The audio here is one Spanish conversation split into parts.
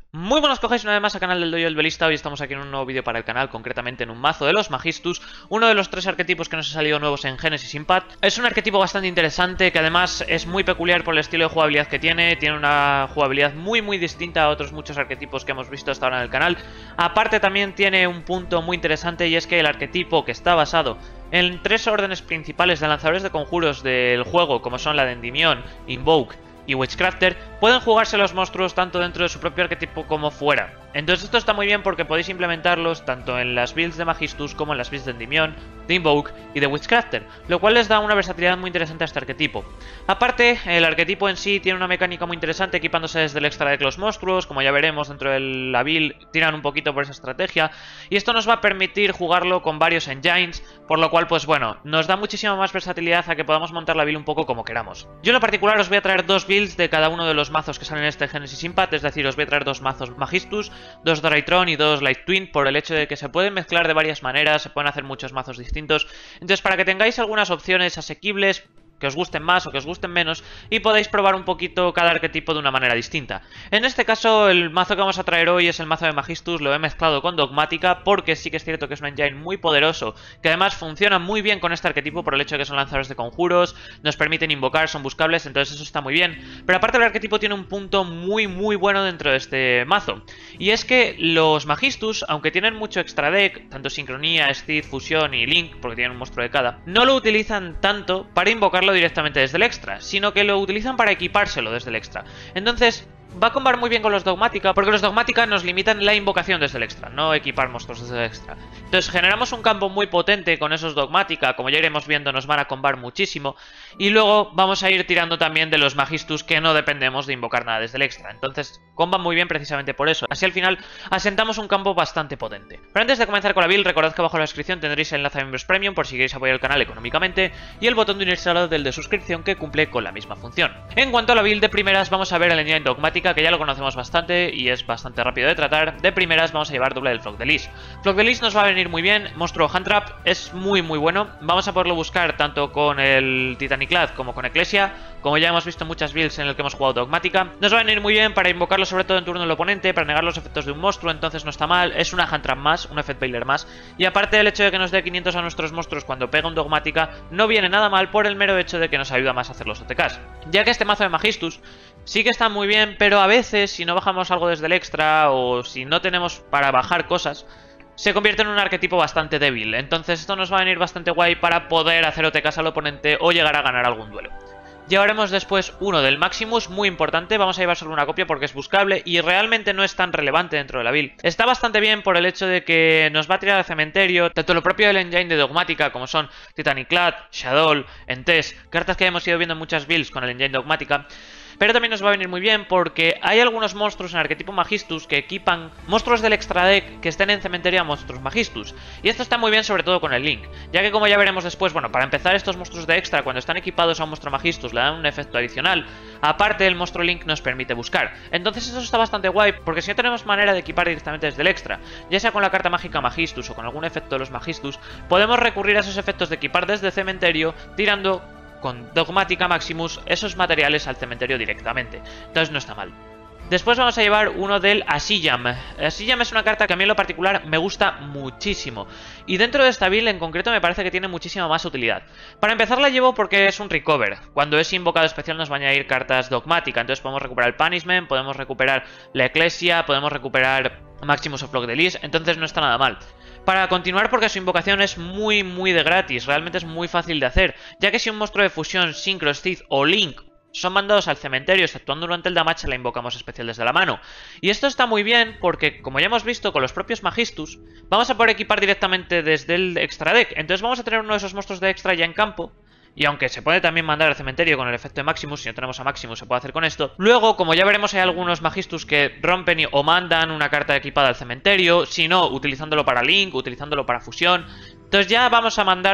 Muy buenos cojáis una vez más al canal del Dojo del Duelista. Hoy estamos aquí en un nuevo vídeo para el canal, concretamente en un mazo de los Magistus, uno de los 3 arquetipos que nos ha salido nuevos en Genesis Impact. Es un arquetipo bastante interesante que además es muy peculiar por el estilo de jugabilidad que tiene una jugabilidad muy distinta a otros muchos arquetipos que hemos visto hasta ahora en el canal. Aparte también tiene un punto muy interesante, y es que el arquetipo, que está basado en 3 órdenes principales de lanzadores de conjuros del juego, como son la de Endymion, Invoke y Witchcrafter, pueden jugarse los monstruos tanto dentro de su propio arquetipo como fuera. Entonces esto está muy bien porque podéis implementarlos tanto en las builds de Magistus como en las builds de Endymion, de Invoke y de Witchcrafter, lo cual les da una versatilidad muy interesante a este arquetipo. Aparte, el arquetipo en sí tiene una mecánica muy interesante equipándose desde el extra deck los monstruos, como ya veremos dentro de la build, tiran un poquito por esa estrategia, y esto nos va a permitir jugarlo con varios engines, por lo cual pues bueno, nos da muchísima más versatilidad a que podamos montar la build un poco como queramos. Yo en lo particular os voy a traer 2 builds de cada uno de los mazos que salen en este Genesis Impact, es decir, os voy a traer 2 mazos Magistus, 2 Doraitron y 2 Light Twin, por el hecho de que se pueden mezclar de varias maneras, se pueden hacer muchos mazos distintos. Entonces, para que tengáis algunas opciones asequibles, que os gusten más o que os gusten menos, y podáis probar un poquito cada arquetipo de una manera distinta. En este caso, el mazo que vamos a traer hoy es el mazo de Magistus. Lo he mezclado con Dogmática porque sí que es cierto que es un engine muy poderoso, que además funciona muy bien con este arquetipo por el hecho de que son lanzadores de conjuros, nos permiten invocar, son buscables, entonces eso está muy bien. Pero aparte, el arquetipo tiene un punto muy bueno dentro de este mazo, y es que los Magistus, aunque tienen mucho extra deck, tanto Sincronía, Steed, Fusión y Link, porque tienen un monstruo de cada, no lo utilizan tanto para invocarlo directamente desde el extra, sino que lo utilizan para equipárselo desde el extra. Entonces va a combar muy bien con los Dogmática, porque los Dogmática nos limitan la invocación desde el extra, no equipar monstruos desde el extra. Entonces generamos un campo muy potente con esos Dogmática, como ya iremos viendo nos van a combar muchísimo, y luego vamos a ir tirando también de los Magistus, que no dependemos de invocar nada desde el extra. Entonces comban muy bien precisamente por eso, así al final asentamos un campo bastante potente. Pero antes de comenzar con la build, recordad que abajo en la descripción tendréis el enlace a miembros premium por si queréis apoyar el canal económicamente, y el botón de unirse al lado del de suscripción, que cumple con la misma función. En cuanto a la build, de primeras vamos a ver el engine Dogmática, que ya lo conocemos bastante y es bastante rápido de tratar. De primeras vamos a llevar doble del Flock de Lis. Flock de Lis nos va a venir muy bien, monstruo Hand Trap, es muy bueno. Vamos a poderlo buscar tanto con el Titaniclad como con Ecclesia, como ya hemos visto en muchas builds en el que hemos jugado Dogmática. Nos va a venir muy bien para invocarlo sobre todo en turno del oponente, para negar los efectos de un monstruo, entonces no está mal. Es una Hand Trap más, un Effect Veiler más, y aparte el hecho de que nos dé 500 a nuestros monstruos cuando pega un Dogmática no viene nada mal por el mero hecho de que nos ayuda más a hacer los OTKs. Ya que este mazo de Magistus sí que está muy bien, pero a veces si no bajamos algo desde el extra o si no tenemos para bajar cosas, se convierte en un arquetipo bastante débil. Entonces esto nos va a venir bastante guay para poder hacer OTKs al oponente o llegar a ganar algún duelo. Llevaremos después uno del Maximus, muy importante. Vamos a llevar solo una copia porque es buscable y realmente no es tan relevante dentro de la build. Está bastante bien por el hecho de que nos va a tirar al cementerio tanto lo propio del engine de Dogmática, como son Titaniclad, Shadow, Entes, cartas que hemos ido viendo en muchas builds con el engine Dogmática. Pero también nos va a venir muy bien porque hay algunos monstruos en arquetipo Magistus que equipan monstruos del extra deck que estén en cementerio a monstruos Magistus. Y esto está muy bien sobre todo con el Link, ya que como ya veremos después, bueno, para empezar estos monstruos de extra cuando están equipados a un monstruo Magistus le dan un efecto adicional. Aparte el monstruo Link nos permite buscar. Entonces eso está bastante guay porque si no tenemos manera de equipar directamente desde el extra, ya sea con la carta mágica Magistus o con algún efecto de los Magistus, podemos recurrir a esos efectos de equipar desde cementerio tirando con Dogmática Maximus esos materiales al cementerio directamente. Entonces no está mal. Después vamos a llevar uno del Asylum. Asylum es una carta que a mí en lo particular me gusta muchísimo, y dentro de esta build en concreto me parece que tiene muchísima más utilidad. Para empezar la llevo porque es un recover. Cuando es invocado especial nos va a añadir cartas Dogmática, entonces podemos recuperar el Punishment, podemos recuperar la Ecclesia, podemos recuperar Maximus o Flock de Lis, entonces no está nada mal. Para continuar, porque su invocación es muy de gratis, realmente es muy fácil de hacer, ya que si un monstruo de fusión, Synchro, Steed o Link son mandados al cementerio exceptuando durante el damage, la invocamos especial desde la mano. Y esto está muy bien porque, como ya hemos visto con los propios Magistus, vamos a poder equipar directamente desde el extra deck. Entonces vamos a tener uno de esos monstruos de extra ya en campo. Y aunque se puede también mandar al cementerio con el efecto de Maximus, si no tenemos a Maximus se puede hacer con esto. Luego, como ya veremos, hay algunos Magistus que rompen o mandan una carta equipada al cementerio, si no, utilizándolo para Link, utilizándolo para fusión. Entonces ya vamos a mandar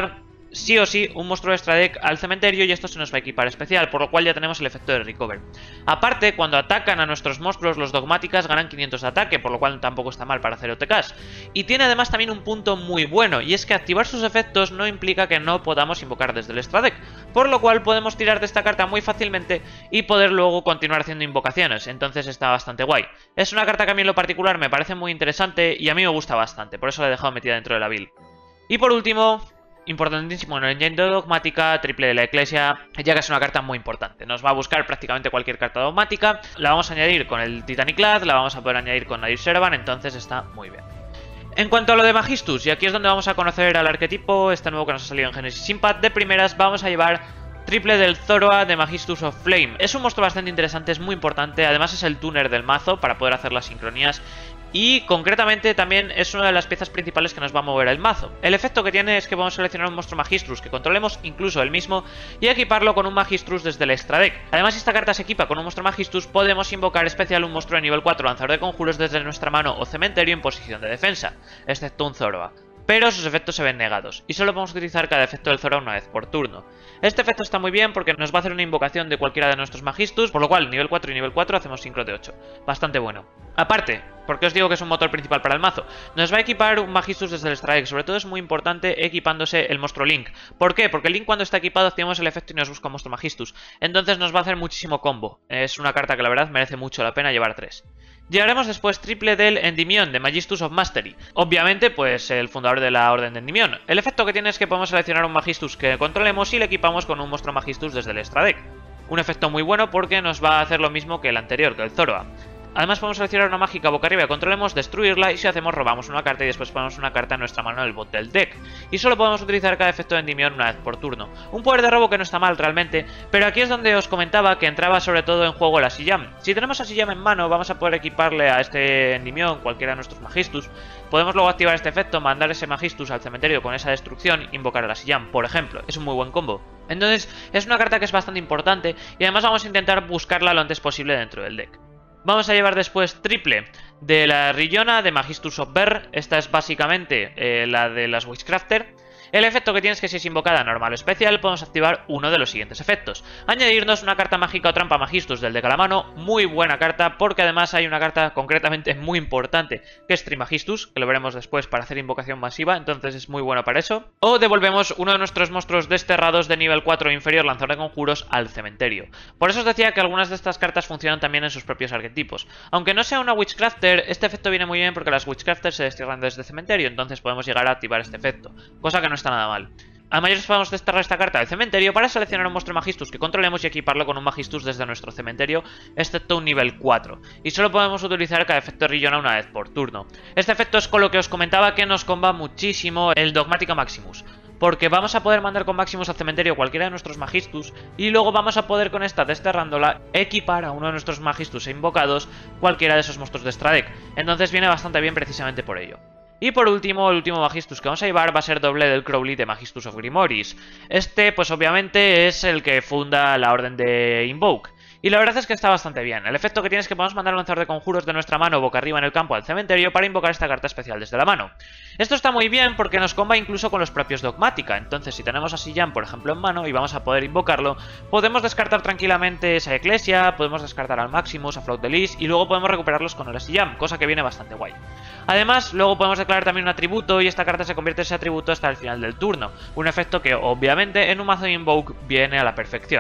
sí o sí un monstruo extra deck al cementerio y esto se nos va a equipar especial, por lo cual ya tenemos el efecto de recover. Aparte, cuando atacan a nuestros monstruos, los dogmáticas ganan 500 de ataque, por lo cual tampoco está mal para hacer OTKs. Y tiene además también un punto muy bueno, y es que activar sus efectos no implica que no podamos invocar desde el extra deck, por lo cual podemos tirar de esta carta muy fácilmente y poder luego continuar haciendo invocaciones, entonces está bastante guay. Es una carta que a mí en lo particular me parece muy interesante y a mí me gusta bastante, por eso la he dejado metida dentro de la build. Y por último, importantísimo en el engine de dogmática, triple de la Eclesia, ya que es una carta muy importante. Nos va a buscar prácticamente cualquier carta dogmática, la vamos a añadir con el Titanic Lad, la vamos a poder añadir con Nadir Servan, entonces está muy bien. En cuanto a lo de Magistus, y aquí es donde vamos a conocer al arquetipo, este nuevo que nos ha salido en Genesis Impact, de primeras vamos a llevar triple del Zoroa de Magistus of Flame. Es un monstruo bastante interesante, es muy importante, además es el tuner del mazo para poder hacer las sincronías. Y concretamente también es una de las piezas principales que nos va a mover el mazo. El efecto que tiene es que vamos a seleccionar un monstruo Magistrus que controlemos, incluso el mismo, y equiparlo con un Magistrus desde el extra deck. Además, si esta carta se equipa con un monstruo Magistrus, podemos invocar especial un monstruo de nivel 4 lanzador de conjuros desde nuestra mano o cementerio en posición de defensa, excepto un Zoroa. Pero sus efectos se ven negados, y solo podemos utilizar cada efecto del Zoroa una vez por turno. Este efecto está muy bien porque nos va a hacer una invocación de cualquiera de nuestros Magistus, por lo cual nivel 4 y nivel 4 hacemos sincro de 8. Bastante bueno. Aparte, porque os digo que es un motor principal para el mazo, nos va a equipar un Magistus desde el extra deck. Sobre todo es muy importante equipándose el monstruo Link. ¿Por qué? Porque el Link cuando está equipado activamos el efecto y nos busca un monstruo Magistus. Entonces nos va a hacer muchísimo combo. Es una carta que la verdad merece mucho la pena llevar 3. Llegaremos después triple del Endymion de Magistus of Mastery. Obviamente, pues el fundador de la Orden de Endymion. El efecto que tiene es que podemos seleccionar un Magistus que controlemos y le equipamos con un monstruo Magistus desde el extra deck. Un efecto muy bueno porque nos va a hacer lo mismo que el anterior, que el Zoroa. Además podemos seleccionar una mágica boca arriba que controlemos, destruirla y si hacemos robamos una carta y después ponemos una carta en nuestra mano en el bot del deck. Y solo podemos utilizar cada efecto de Endymion una vez por turno. Un poder de robo que no está mal realmente, pero aquí es donde os comentaba que entraba sobre todo en juego la Siyam. Si tenemos a Siyam en mano vamos a poder equiparle a este Endymion cualquiera de nuestros Magistus. Podemos luego activar este efecto, mandar ese Magistus al cementerio con esa destrucción, invocar a la Siyam, por ejemplo. Es un muy buen combo. Entonces es una carta que es bastante importante y además vamos a intentar buscarla lo antes posible dentro del deck. Vamos a llevar después triple de la Rillona de Magistus of Ver. Esta es básicamente la de las Witchcrafter. El efecto que tiene es que si es invocada normal o especial podemos activar uno de los siguientes efectos. Añadirnos una carta mágica o trampa Magistus del deck a la mano, muy buena carta porque además hay una carta concretamente muy importante que es Trimagistus, que lo veremos después para hacer invocación masiva, entonces es muy bueno para eso. O devolvemos uno de nuestros monstruos desterrados de nivel 4 o inferior lanzador de conjuros al cementerio. Por eso os decía que algunas de estas cartas funcionan también en sus propios arquetipos. Aunque no sea una Witchcrafter, este efecto viene muy bien porque las Witchcrafters se destierran desde el cementerio, entonces podemos llegar a activar este efecto, cosa que no está nada mal. A mayores podemos desterrar esta carta del cementerio para seleccionar un monstruo Magistus que controlemos y equiparlo con un Magistus desde nuestro cementerio, excepto un nivel 4. Y solo podemos utilizar cada efecto de Rillona una vez por turno. Este efecto es con lo que os comentaba que nos comba muchísimo el Dogmática Maximus, porque vamos a poder mandar con Maximus al cementerio cualquiera de nuestros Magistus y luego vamos a poder con esta desterrándola equipar a uno de nuestros Magistus e invocados cualquiera de esos monstruos de extra deck. Entonces viene bastante bien precisamente por ello. Y por último, el último Magistus que vamos a llevar va a ser doble del Crowley de Magistus of Grimoris. Este, pues obviamente es el que funda la orden de Invoke. Y la verdad es que está bastante bien. El efecto que tiene es que podemos mandar un lanzador de conjuros de nuestra mano boca arriba en el campo al cementerio para invocar esta carta especial desde la mano. Esto está muy bien porque nos comba incluso con los propios Dogmática. Entonces si tenemos a Siyam por ejemplo en mano y vamos a poder invocarlo, podemos descartar tranquilamente esa Eclesia, podemos descartar al Maximus, a Float the Lis y luego podemos recuperarlos con el Siyam, cosa que viene bastante guay. Además, luego podemos declarar también un atributo y esta carta se convierte en ese atributo hasta el final del turno. Un efecto que obviamente en un mazo de Invoke viene a la perfección.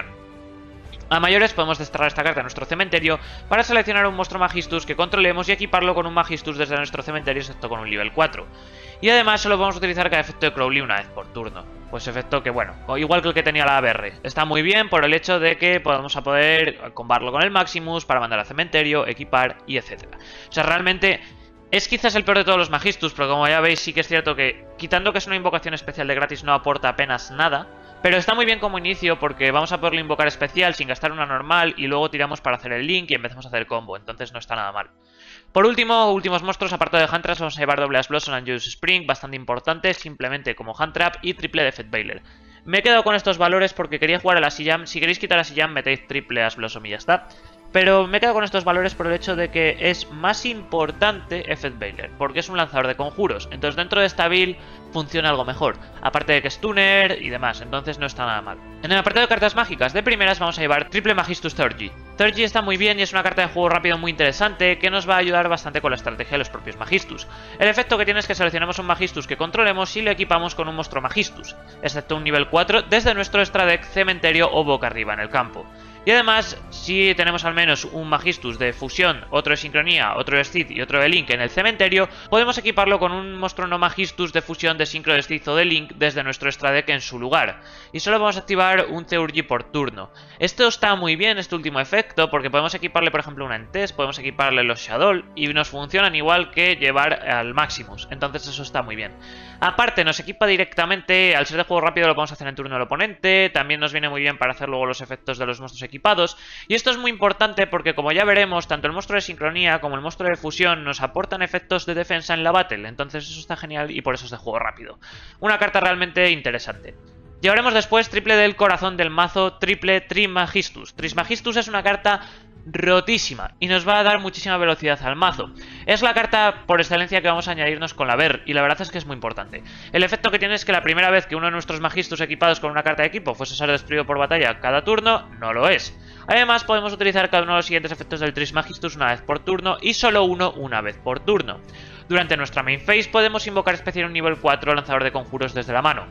A mayores podemos desterrar esta carta en nuestro cementerio para seleccionar un monstruo Magistus que controlemos y equiparlo con un Magistus desde nuestro cementerio excepto con un nivel 4. Y además solo podemos utilizar cada efecto de Crowley una vez por turno. Pues efecto que bueno, igual que el que tenía la ABR. Está muy bien por el hecho de que podemos a poder combarlo con el Maximus para mandar al cementerio, equipar y etcétera. O sea, realmente es quizás el peor de todos los Magistus, pero como ya veis sí que es cierto que, quitando que es una invocación especial de gratis, no aporta apenas nada. Pero está muy bien como inicio porque vamos a poderlo invocar especial sin gastar una normal y luego tiramos para hacer el link y empezamos a hacer combo, entonces no está nada mal. Por último, últimos monstruos, aparte de Huntraps, vamos a llevar doble Ash Blossom and Juice Spring, bastante importante, simplemente como Huntrap y triple de Fed Bailer. Me he quedado con estos valores porque quería jugar a la Siyam, si queréis quitar a Siyam metéis triple Ash Blossom y ya está. pero me quedo con estos valores por el hecho de que es más importante Effect Veiler, porque es un lanzador de conjuros, entonces dentro de esta build funciona algo mejor, aparte de que es stunner y demás, entonces no está nada mal. En el apartado de cartas mágicas, de primeras vamos a llevar Triple Magistus Theurgy. Theurgy está muy bien y es una carta de juego rápido muy interesante que nos va a ayudar bastante con la estrategia de los propios Magistus. El efecto que tiene es que seleccionamos un Magistus que controlemos y lo equipamos con un monstruo Magistus, excepto un nivel 4 desde nuestro extra deck, cementerio o boca arriba en el campo. Y además, si tenemos al menos un Magistus de fusión, otro de sincronía, otro de Stith y otro de Link en el cementerio, podemos equiparlo con un monstruo no Magistus de fusión, de sincro, de Stith o de Link desde nuestro extra deck en su lugar. Y solo vamos a activar un Theurgy por turno. Esto está muy bien, este último efecto, porque podemos equiparle por ejemplo una Entes, podemos equiparle los Shadow y nos funcionan igual que llevar al Maximus. Entonces eso está muy bien. Aparte nos equipa directamente, al ser de juego rápido lo podemos hacer en turno del oponente, también nos viene muy bien para hacer luego los efectos de los monstruos equipados, y esto es muy importante porque como ya veremos, tanto el monstruo de sincronía como el monstruo de fusión nos aportan efectos de defensa en la battle, entonces eso está genial y por eso es de juego rápido. Una carta realmente interesante. Llevaremos después triple del corazón del mazo, triple Trismagistus. Trismagistus es una carta rotísima y nos va a dar muchísima velocidad al mazo. Es la carta por excelencia que vamos a añadirnos con la Ver y la verdad es que es muy importante. El efecto que tiene es que la primera vez que uno de nuestros Magistus equipados con una carta de equipo fuese a ser destruido por batalla cada turno, no lo es. Además podemos utilizar cada uno de los siguientes efectos del Trismagistus una vez por turno y solo uno una vez por turno. Durante nuestra main phase podemos invocar especial un nivel 4 lanzador de conjuros desde la mano.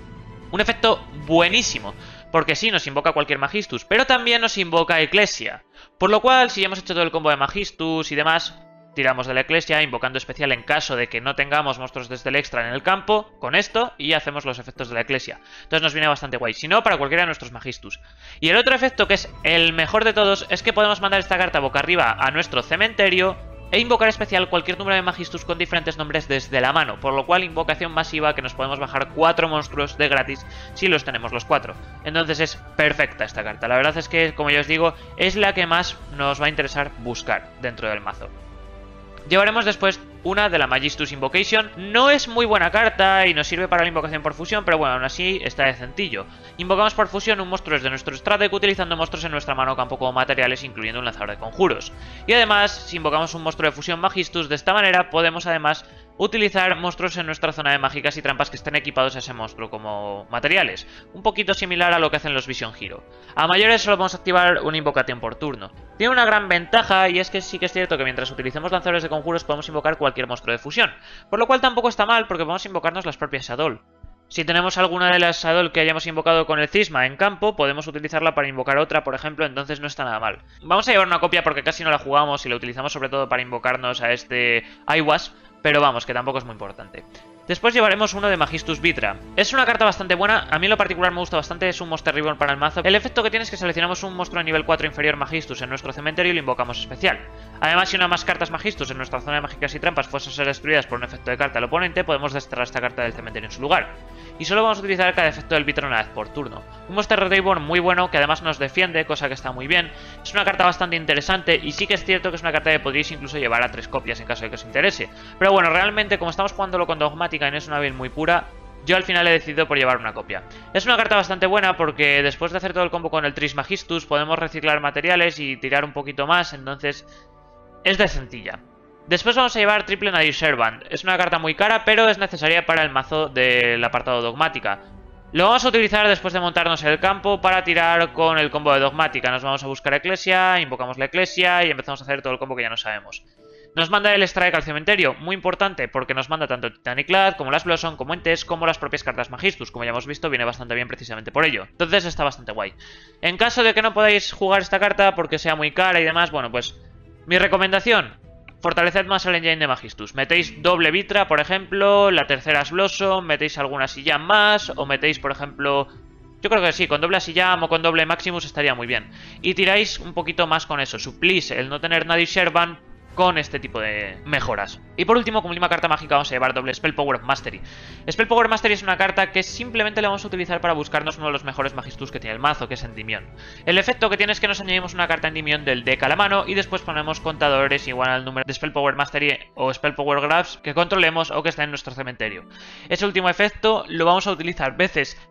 Un efecto buenísimo, porque sí nos invoca cualquier Magistus, pero también nos invoca Eclesia. Por lo cual, si ya hemos hecho todo el combo de Magistus y demás, tiramos de la Eclesia, invocando especial en caso de que no tengamos monstruos desde el extra en el campo, con esto, y hacemos los efectos de la Eclesia. Entonces nos viene bastante guay, si no, para cualquiera de nuestros Magistus. Y el otro efecto, que es el mejor de todos, es que podemos mandar esta carta boca arriba a nuestro cementerio e invocar especial cualquier número de Magistus con diferentes nombres desde la mano, por lo cual invocación masiva que nos podemos bajar 4 monstruos de gratis si los tenemos los 4. Entonces es perfecta esta carta, la verdad es que, como ya os digo, es la que más nos va a interesar buscar dentro del mazo. Llevaremos después una de la Magistus Invocation. No es muy buena carta y nos sirve para la invocación por fusión, pero bueno, aún así está decentillo. Invocamos por fusión un monstruo desde nuestro extra deck utilizando monstruos en nuestra mano campo como materiales, incluyendo un lanzador de conjuros. Y además, si invocamos un monstruo de fusión Magistus, de esta manera podemos además utilizar monstruos en nuestra zona de mágicas y trampas que estén equipados a ese monstruo como materiales. Un poquito similar a lo que hacen los Vision Hero. A mayores solo vamos a activar una invocación por turno. Tiene una gran ventaja y es que sí que es cierto que mientras utilicemos lanzadores de conjuros podemos invocar cualquier monstruo de fusión. Por lo cual tampoco está mal porque podemos invocarnos las propias Shadow. Si tenemos alguna de las Shadow que hayamos invocado con el Cisma en campo, podemos utilizarla para invocar otra, por ejemplo, entonces no está nada mal. Vamos a llevar una copia porque casi no la jugamos y la utilizamos sobre todo para invocarnos a este Aiwas, pero vamos, que tampoco es muy importante. Después llevaremos uno de Magistus Vitra. Es una carta bastante buena, a mí en lo particular me gusta bastante, es un Monster Reborn para el mazo. El efecto que tiene es que seleccionamos un monstruo de nivel 4 inferior Magistus en nuestro cementerio y lo invocamos especial. Además, si una más cartas Magistus en nuestra zona de mágicas y trampas fuesen a ser destruidas por un efecto de carta del oponente, podemos desterrar esta carta del cementerio en su lugar. Y solo vamos a utilizar cada efecto del Vitra una vez por turno. Un Monster Reborn muy bueno, que además nos defiende, cosa que está muy bien. Es una carta bastante interesante y sí que es cierto que es una carta que podríais incluso llevar a 3 copias en caso de que os interese. Pero bueno, realmente como estamos jugándolo con Dogmática y no es una build muy pura, yo al final he decidido por llevar una copia. Es una carta bastante buena porque después de hacer todo el combo con el Trismagistus podemos reciclar materiales y tirar un poquito más, entonces es decentilla. Después vamos a llevar triple Nadir Servant. Es una carta muy cara, pero es necesaria para el mazo del apartado Dogmática. Lo vamos a utilizar después de montarnos en el campo para tirar con el combo de Dogmática. Nos vamos a buscar Eclesia, invocamos la Eclesia y empezamos a hacer todo el combo que ya no sabemos. Nos manda el Strike al cementerio, muy importante porque nos manda tanto Titanic Clad como las Blossom, como Entes, como las propias cartas Magistus. Como ya hemos visto, viene bastante bien precisamente por ello. Entonces está bastante guay. En caso de que no podáis jugar esta carta porque sea muy cara y demás, bueno, pues mi recomendación: fortaleced más el engine de Magistus. Metéis doble Vitra, por ejemplo, la tercera es Blossom, metéis alguna silla más, o metéis, por ejemplo, yo creo que sí, con doble Asiyam o con doble Maximus estaría muy bien. Y tiráis un poquito más con eso, suplís el no tener Nadir Servant con este tipo de mejoras. Y por último, como última carta mágica, vamos a llevar doble Spell Power of Mastery. Spell Power of Mastery es una carta que simplemente le vamos a utilizar para buscarnos uno de los mejores Magistus que tiene el mazo, que es Endymion. El efecto que tiene es que nos añadimos una carta Endymion del deck a la mano y después ponemos contadores igual al número de Spell Power Mastery o Spell Power Grabs que controlemos o que está en nuestro cementerio. Ese último efecto lo vamos a utilizar veces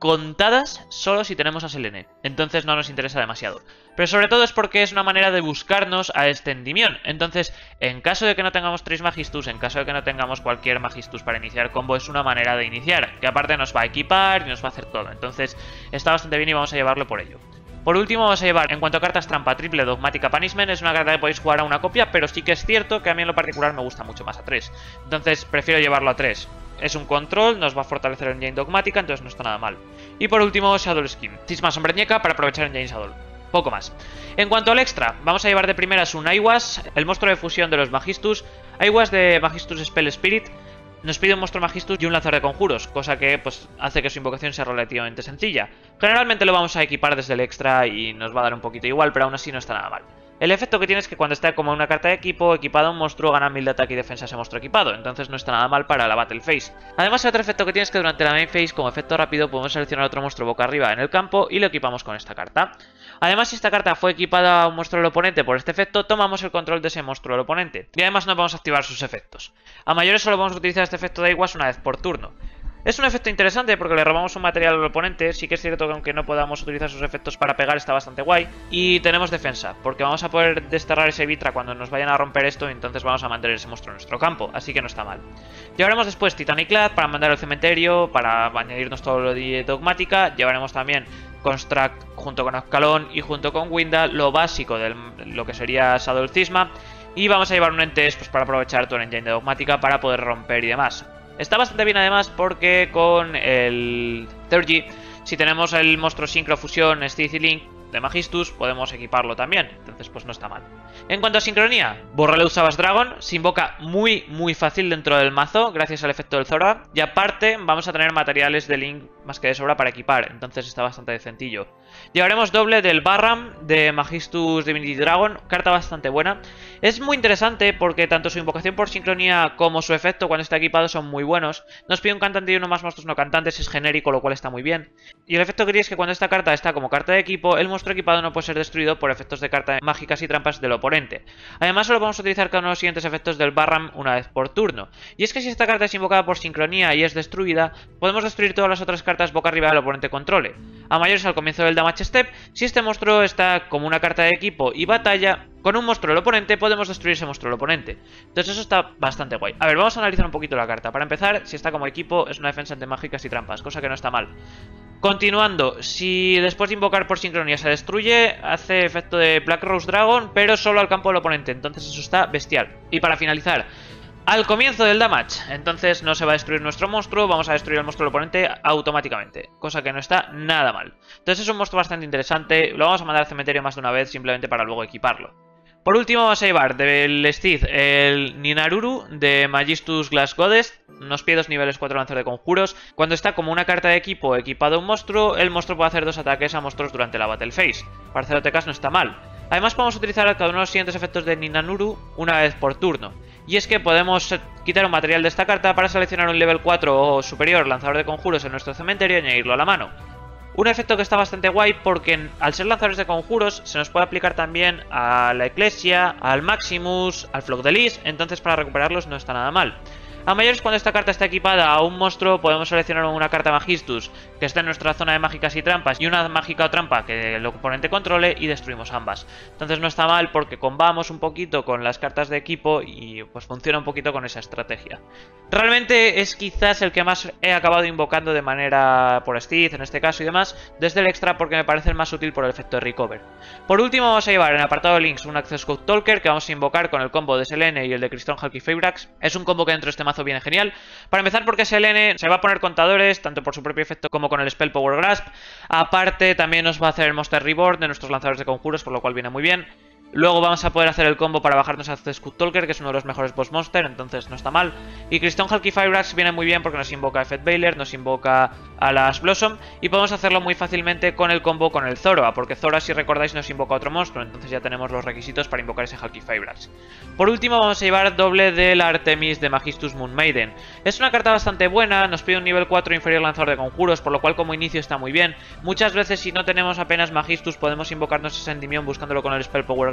contadas solo si tenemos a Selene, entonces no nos interesa demasiado. Pero sobre todo es porque es una manera de buscarnos a este Endymion. Entonces, en caso de que no tengamos 3 Magistus, en caso de que no tengamos cualquier Magistus para iniciar combo, es una manera de iniciar, que aparte nos va a equipar y nos va a hacer todo. Entonces, está bastante bien y vamos a llevarlo por ello. Por último vamos a llevar, en cuanto a cartas trampa, triple Dogmática Punishment. Es una carta que podéis jugar a una copia, pero sí que es cierto que a mí en lo particular me gusta mucho más a 3. Entonces prefiero llevarlo a 3. Es un control, nos va a fortalecer el Engine Dogmática, entonces no está nada mal. Y por último, Shadow Skin. Cisma Sombreñeca para aprovechar Engine Shadow. Poco más. En cuanto al extra, vamos a llevar de primeras un Aiwas, el monstruo de fusión de los Magistus. Aiwas de Magistus Spell Spirit. Nos pide un monstruo Magistus y un lanzador de conjuros, cosa que pues hace que su invocación sea relativamente sencilla. Generalmente lo vamos a equipar desde el extra y nos va a dar un poquito igual, pero aún así no está nada mal. El efecto que tiene es que cuando está como una carta de equipo equipada a un monstruo gana 1000 de ataque y defensa ese monstruo equipado, entonces no está nada mal para la Battle Phase. Además el otro efecto que tiene es que durante la Main Phase, como efecto rápido, podemos seleccionar otro monstruo boca arriba en el campo y lo equipamos con esta carta. Además, si esta carta fue equipada a un monstruo del oponente por este efecto, tomamos el control de ese monstruo del oponente. Y además no podemos activar sus efectos. A mayores solo vamos a utilizar este efecto de Aiwas una vez por turno. Es un efecto interesante porque le robamos un material al oponente. Sí que es cierto que aunque no podamos utilizar sus efectos para pegar está bastante guay. Y tenemos defensa, porque vamos a poder desterrar ese Vitra cuando nos vayan a romper esto. Y entonces vamos a mantener ese monstruo en nuestro campo, así que no está mal. Llevaremos después Titaniclad para mandar al cementerio, para añadirnos todo lo de Dogmática. Llevaremos también Construct junto con Ascalon y junto con Winda, lo básico de lo que sería Shadow Cisma. Y vamos a llevar un Entes pues, para aprovechar todo el engine de Dogmática para poder romper y demás. Está bastante bien además porque con el Thurgy, si tenemos el monstruo Synchro Fusión, Stitch y Link de Magistus, podemos equiparlo también, entonces pues no está mal. En cuanto a sincronía, Borreleus Savage Dragon se invoca muy fácil dentro del mazo gracias al efecto del Zora, y aparte vamos a tener materiales de Link más que de sobra para equipar, entonces está bastante sencillo. Llevaremos doble del Barram de Magistus Divinity Dragon, carta bastante buena. Es muy interesante porque tanto su invocación por sincronía como su efecto cuando está equipado son muy buenos. Nos pide un cantante y uno más monstruos no cantantes, es genérico, lo cual está muy bien. Y el efecto que tiene es que cuando esta carta está como carta de equipo, el monstruo equipado no puede ser destruido por efectos de carta mágicas y trampas del oponente. Además solo vamos a utilizar cada uno de los siguientes efectos del Barram una vez por turno. Y es que si esta carta es invocada por sincronía y es destruida, podemos destruir todas las otras cartas boca arriba del oponente controle. A mayores al comienzo del Damage Step, si este monstruo está como una carta de equipo y batalla con un monstruo del oponente, podemos destruir ese monstruo del oponente. Entonces eso está bastante guay. A ver, vamos a analizar un poquito la carta. Para empezar, si está como equipo, es una defensa ante mágicas y trampas, cosa que no está mal. Continuando, si después de invocar por sincronía se destruye, hace efecto de Black Rose Dragon, pero solo al campo del oponente, entonces eso está bestial. Y para finalizar, al comienzo del damage, entonces no se va a destruir nuestro monstruo, vamos a destruir el monstruo del oponente automáticamente, cosa que no está nada mal. Entonces es un monstruo bastante interesante, lo vamos a mandar al cementerio más de una vez simplemente para luego equiparlo. Por último vamos a llevar del Stitch el Ninaruru de Magistus Glass Goddess. Nos pide 2 niveles 4 lanzador de conjuros. Cuando está como una carta de equipo equipado a un monstruo, el monstruo puede hacer 2 ataques a monstruos durante la Battle Phase. Para hacer OTKs no está mal. Además podemos utilizar cada uno de los siguientes efectos de Ninaruru una vez por turno. Y es que podemos quitar un material de esta carta para seleccionar un level 4 o superior lanzador de conjuros en nuestro cementerio y añadirlo a la mano. Un efecto que está bastante guay porque al ser lanzadores de conjuros se nos puede aplicar también a la Ecclesia, al Maximus, al Flock de Lis, entonces para recuperarlos no está nada mal. A mayores, cuando esta carta está equipada a un monstruo, podemos seleccionar una carta Magistus que está en nuestra zona de mágicas y trampas y una mágica o trampa que el oponente controle y destruimos ambas. Entonces no está mal porque combamos un poquito con las cartas de equipo y pues funciona un poquito con esa estrategia. Realmente es quizás el que más he acabado invocando de manera por Stitch en este caso y demás, desde el extra porque me parece el más útil por el efecto de Recover. Por último vamos a llevar en el apartado de links un Access Code Talker que vamos a invocar con el combo de Selene y el de Crystal Hulky Fabrax. Es un combo que dentro de este mazo viene genial. Para empezar porque Selene se va a poner contadores tanto por su propio efecto como con el Spell Power Grasp. Aparte también nos va a hacer el Monster Reborn de nuestros lanzadores de conjuros, por lo cual viene muy bien. Luego vamos a poder hacer el combo para bajarnos a Scud Talker, que es uno de los mejores boss monster, entonces no está mal. Y Crystal Hulky Firebrax viene muy bien porque nos invoca a Fed Baylor, nos invoca a las Blossom y podemos hacerlo muy fácilmente con el combo con el Zoroa, porque Zoroa, si recordáis, nos invoca a otro monstruo, entonces ya tenemos los requisitos para invocar ese Hulky Firebrax. Por último vamos a llevar doble del Artemis de Magistus Moon Maiden. Es una carta bastante buena, nos pide un nivel 4 inferior lanzador de conjuros, por lo cual como inicio está muy bien. Muchas veces si no tenemos apenas Magistus podemos invocarnos ese Endymion buscándolo con el Spell Power Grasp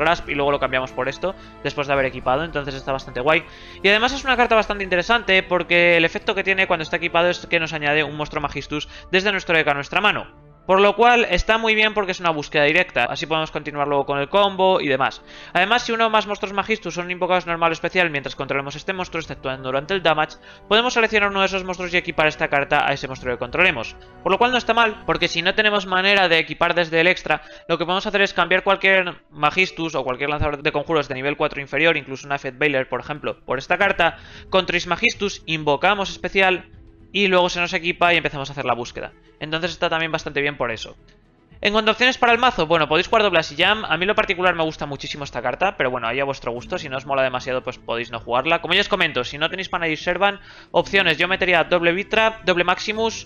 Grasp y luego lo cambiamos por esto después de haber equipado, entonces está bastante guay. Y además es una carta bastante interesante porque el efecto que tiene cuando está equipado es que nos añade un monstruo Magistus desde nuestro deck a nuestra mano. Por lo cual está muy bien porque es una búsqueda directa, así podemos continuar luego con el combo y demás. Además, si uno o más monstruos Magistus son invocados normal o especial mientras controlemos este monstruo, exceptuando durante el damage, podemos seleccionar uno de esos monstruos y equipar esta carta a ese monstruo que controlemos. Por lo cual no está mal, porque si no tenemos manera de equipar desde el extra, lo que podemos hacer es cambiar cualquier Magistus o cualquier lanzador de conjuros de nivel 4 inferior, incluso una Fed Bailer, por ejemplo, por esta carta, con Trismagistus invocamos especial y luego se nos equipa y empezamos a hacer la búsqueda. Entonces está también bastante bien por eso. En cuanto a opciones para el mazo, bueno, podéis jugar doble Asijam. A mí en lo particular me gusta muchísimo esta carta, pero bueno, ahí a vuestro gusto. Si no os mola demasiado, pues podéis no jugarla. Como ya os comento, si no tenéis Panayir Servan, opciones, yo metería doble Vitra, doble Maximus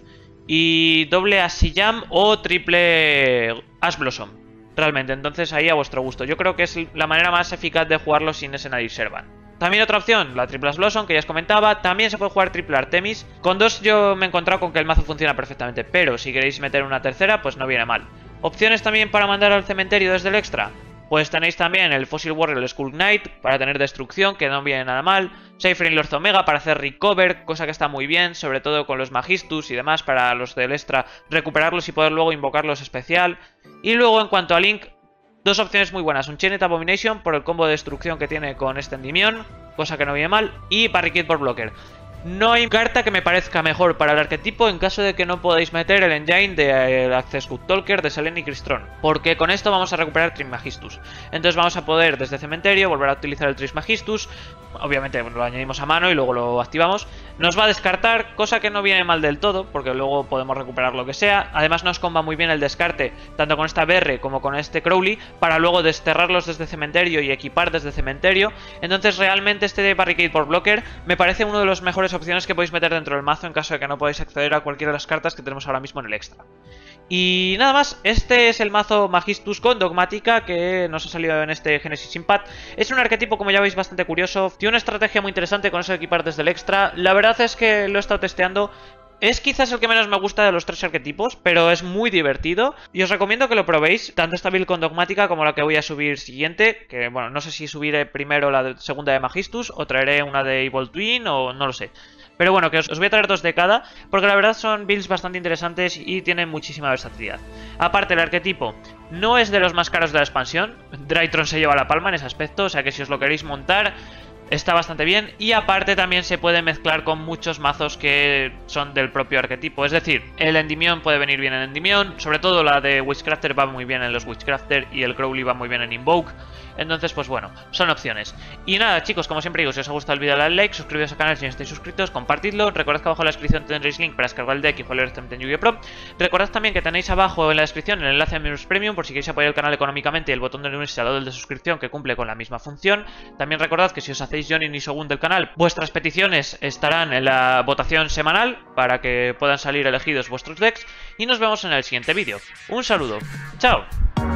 y doble Asijam o triple Ash Blossom. Realmente, entonces ahí a vuestro gusto. Yo creo que es la manera más eficaz de jugarlo sin ese Nadir Servan. También otra opción, la triple Ash Blossom, que ya os comentaba. También se puede jugar triple Artemis. Con dos yo me he encontrado con que el mazo funciona perfectamente, pero si queréis meter una tercera, pues no viene mal. Opciones también para mandar al cementerio desde el extra. Pues tenéis también el Fossil Warrior, el Skull Knight, para tener destrucción, que no viene nada mal. Saphir Lord Omega para hacer recover, cosa que está muy bien, sobre todo con los Magistus y demás, para los del extra recuperarlos y poder luego invocarlos especial. Y luego en cuanto a Link, dos opciones muy buenas, un Chainet Abomination por el combo de destrucción que tiene con este Endymion, cosa que no viene mal, y Barricade por Blocker. No hay carta que me parezca mejor para el arquetipo en caso de que no podáis meter el engine de Access Good Talker de Selene y Crystron, porque con esto vamos a recuperar Trismagistus. Entonces vamos a poder desde cementerio volver a utilizar el Trismagistus, obviamente lo añadimos a mano y luego lo activamos. Nos va a descartar, cosa que no viene mal del todo, porque luego podemos recuperar lo que sea. Además nos comba muy bien el descarte, tanto con esta BR como con este Crowley, para luego desterrarlos desde cementerio y equipar desde cementerio. Entonces realmente este de Barricade por Blocker me parece uno de los mejores opciones que podéis meter dentro del mazo en caso de que no podáis acceder a cualquiera de las cartas que tenemos ahora mismo en el extra. Y nada más, este es el mazo Magistus con Dogmática que nos ha salido en este Genesis Impact. Es un arquetipo, como ya veis, bastante curioso. Tiene una estrategia muy interesante con eso de equipar desde el extra. La verdad es que lo he estado testeando. Es quizás el que menos me gusta de los tres arquetipos, pero es muy divertido y os recomiendo que lo probéis, tanto esta build con Dogmática como la que voy a subir siguiente, que bueno, no sé si subiré primero la segunda de Magistus o traeré una de Evil Twin o no lo sé. Pero bueno, que os voy a traer dos de cada, porque la verdad son builds bastante interesantes y tienen muchísima versatilidad. Aparte, el arquetipo no es de los más caros de la expansión, Drytron se lleva la palma en ese aspecto, o sea que si os lo queréis montar está bastante bien, y aparte también se puede mezclar con muchos mazos que son del propio arquetipo. Es decir, el Endymion puede venir bien en Endymion, sobre todo la de Witchcrafter va muy bien en los Witchcrafter y el Crowley va muy bien en Invoke. Entonces pues bueno, son opciones. Y nada chicos, como siempre digo, si os ha gustado el vídeo dale al like, suscribiros al canal si no estáis suscritos, compartidlo, recordad que abajo en la descripción tendréis link para descargar el deck y jugar directamente en Yu-Gi-Oh! Pro. Recordad también que tenéis abajo en la descripción el enlace a Members Premium por si queréis apoyar el canal económicamente, y el botón de unirse al lado del de suscripción que cumple con la misma función. También recordad que si os hacéis Jonin y Shogun del canal, vuestras peticiones estarán en la votación semanal para que puedan salir elegidos vuestros decks, y nos vemos en el siguiente vídeo. Un saludo, chao.